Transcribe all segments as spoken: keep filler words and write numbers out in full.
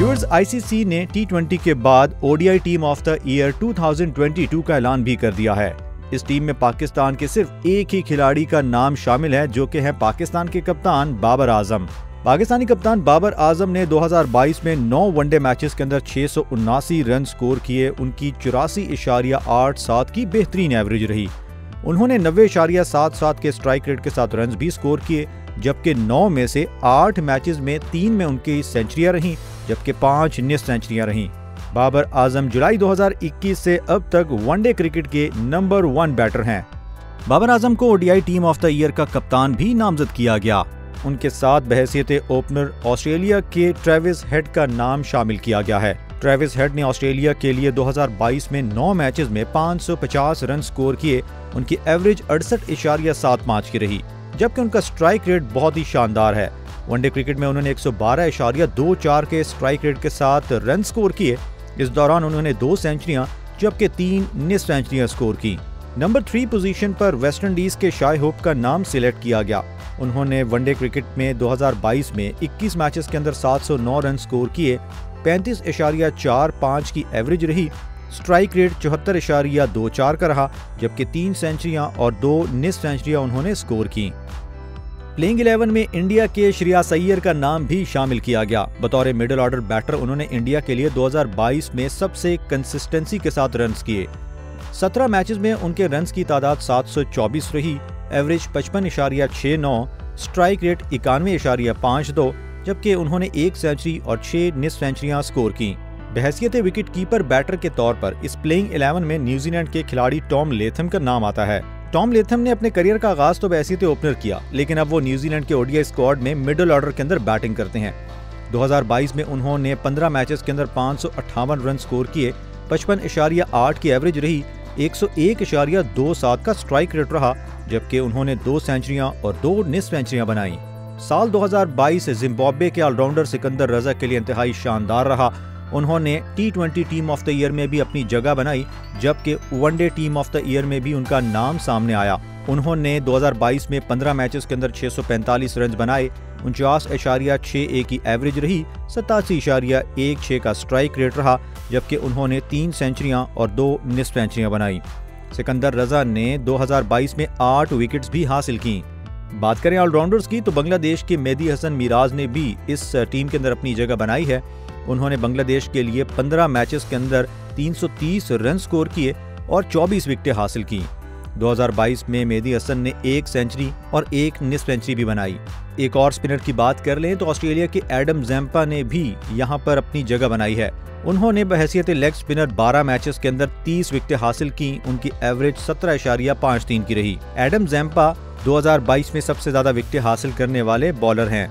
Viewers, ICC ने T twenty के बाद ODI team of the year दो हज़ार बाईस का ऐलान भी कर दिया है। इस टीम में पाकिस्तान के सिर्फ एक ही खिलाड़ी का नाम शामिल है, जो कि है पाकिस्तान के कप्तान बाबर आजम। पाकिस्तानी कप्तान बाबर आजम ने दो हज़ार बाईस में नौ वनडे मैचेस के अंदर छह सौ उनासी रन स्कोर किए। उनकी चौरासी इशारिया आठ सात की बेहतरीन एवरेज रही। उन्होंने नब्बे इशारिया सात सात के स्ट्राइक रेट के साथ रन भी स्कोर किए, जबकि नौ में से आठ मैचेस में तीन में उनकी सेंचुरियां रहीं, जबकि पांच निस सेंचुरियां रहीं। बाबर आजम जुलाई दो हज़ार इक्कीस से अब तक वनडे क्रिकेट के नंबर वन बैटर हैं। बाबर आजम को ODI team of the year का कप्तान भी नामजद किया गया। उनके साथ बहैसियत ओपनर ऑस्ट्रेलिया के ट्रेविस हेड का नाम शामिल किया गया है। ट्रेविस हेड ने ऑस्ट्रेलिया के लिए दो हज़ार बाईस में नौ मैचेस में पाँच सौ पचास रन स्कोर किए। उनकी एवरेज अड़सठ इशारिया सात पाँच की रही, जबकि उनका स्ट्राइक रेट बहुत ही शानदार है। वनडे क्रिकेट में उन्होंने एक सौ बारह इशारिया दो चार के स्ट्राइक रेट के साथ रन स्कोर किए। इस दौरान उन्होंने दो सेंचुरियां जबकि तीन निस सेंचुरियां स्कोर की। नंबर थ्री पोजीशन पर वेस्ट इंडीज के शाय होप का नाम सिलेक्ट किया गया। उन्होंने वनडे क्रिकेट में दो हज़ार बाईस में इक्कीस मैचेस के अंदर सात सौ नौ रन स्कोर किए। पैंतीस इशारिया चार पाँच की एवरेज रही। स्ट्राइक रेट चौहत्तर इशारिया दो चार का रहा, जबकि तीन सेंचुरियां और दो निस सेंचुरियां उन्होंने स्कोर की। प्लेइंग इलेवन में इंडिया के श्रेयस अय्यर का नाम भी शामिल किया गया। बतौर मिडिल ऑर्डर बैटर उन्होंने इंडिया के लिए दो हज़ार बाईस में सबसे कंसिस्टेंसी के साथ रन्स किए। सत्रह मैचेस में उनके रन्स की तादाद सात सौ चौबीस रही। एवरेज पचपन इशारिया छह नौ, स्ट्राइक रेट इक्यानवे इशारिया पाँच दो, जबकि उन्होंने एक सेंचुरी और छह निस सेंचुरियां स्कोर की। बहैसियत विकेट कीपर बैटर के तौर पर इस प्लेइंग इलेवन में न्यूजीलैंड के खिलाड़ी टॉम लेथम का नाम आता है। टॉम लेथम ने अपने करियर का आगाज तो बहैसियत ओपनर किया, लेकिन अब वो न्यूजीलैंड के ओडीआई स्क्वाड में मिडिल ऑर्डर के अंदर बैटिंग करते हैं। दो हज़ार बाईस में उन्होंने पंद्रह मैचेस के अंदर पाँच सौ अट्ठावन रन स्कोर किए। पचपन इशारिया आठ की एवरेज रही। एक सौ एक इशारिया दो सात का स्ट्राइक रेट रहा, जबकि उन्होंने दो सेंचुरियां और दो निस सेंचुरियां बनाई। साल दो हज़ार बाईस जिम्बाब्वे के ऑलराउंडर सिकंदर रजा के लिए इंतहाई शानदार रहा। उन्होंने T twenty team of the year में भी अपनी जगह बनाई, जबकि one day team of the year में भी उनका नाम सामने आया। उन्होंने दो हज़ार बाईस में पंद्रह मैचेस के अंदर छह सौ पैंतालीस रन बनाए। उनचास इशारिया छह एक की एवरेज रही। सतासी इशारिया एक छह का स्ट्राइक रेट रहा, जबकि उन्होंने तीन सेंचुरियां और दो निस सेंचुरियां बनाई। सिकंदर रजा ने दो हज़ार बाईस में आठ विकेट्स भी हासिल की। बात करें ऑलराउंडर्स की, तो बांग्लादेश के मेहदी हसन मिराज ने भी इस टीम के अंदर अपनी जगह बनाई है। उन्होंने बांग्लादेश के लिए पंद्रह मैचेस के अंदर तीन सौ तीस रन स्कोर किए और चौबीस विकेटें हासिल की। दो हज़ार बाईस में मेहदी हसन ने एक सेंचुरी और एक निस सेंचुरी भी बनाई। एक और स्पिनर की बात कर लें तो ऑस्ट्रेलिया के एडम जैम्पा ने भी यहां पर अपनी जगह बनाई है। उन्होंने बहैसियत लेग स्पिनर बारह मैचेस के अंदर तीस विकेटें हासिल की। उनकी एवरेज सत्रह इशारिया पाँच तीन की रही। एडम जैम्पा दो हज़ार बाईस में सबसे ज्यादा विकेटें हासिल करने वाले बॉलर हैं।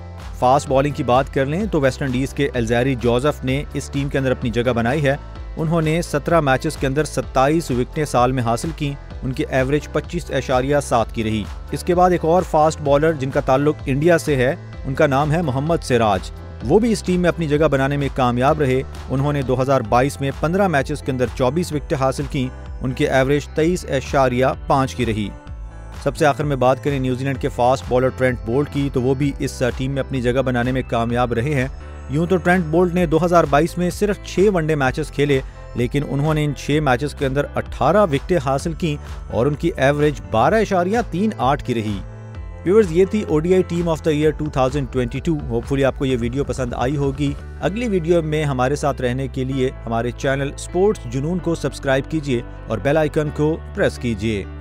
फास्ट बॉलिंग की बात कर लें तो वेस्ट इंडीज के एल्जारी जोसेफ ने इस टीम के अंदर अपनी जगह बनाई है। उन्होंने सत्रह मैचेस के अंदर सत्ताईस विकेटें साल में हासिल की। उनकी एवरेज पच्चीस इशारिया सात की रही। इसके बाद एक और फास्ट बॉलर जिनका ताल्लुक इंडिया से है, उनका नाम है मोहम्मद सिराज। वो भी इस टीम में अपनी जगह बनाने में कामयाब रहे। उन्होंने दो हज़ार बाईस में पंद्रह मैचेस के अंदर चौबीस विकेटें हासिल की। उनकी एवरेज तेईस इशारिया पाँच की रही। सबसे आखिर में बात करें न्यूजीलैंड के फास्ट बॉलर ट्रेंट बोल्ट की, तो वो भी इस टीम में अपनी जगह बनाने में कामयाब रहे हैं। यूं तो ट्रेंट बोल्ट ने दो हज़ार बाईस में सिर्फ छह वनडे मैचेस खेले, लेकिन उन्होंने इन छह मैचेस के अंदर अठारह विकेटें हासिल की और उनकी एवरेज बारह इशारिया तीन आठ की रही। व्यूअर्स, ये थी ODI team of the year दो हज़ार बाईस। होपफुली आपको ये वीडियो पसंद आई होगी। अगली वीडियो में हमारे साथ रहने के लिए हमारे चैनल स्पोर्ट्स जुनून को सब्सक्राइब कीजिए और बेल आइकन को प्रेस कीजिए।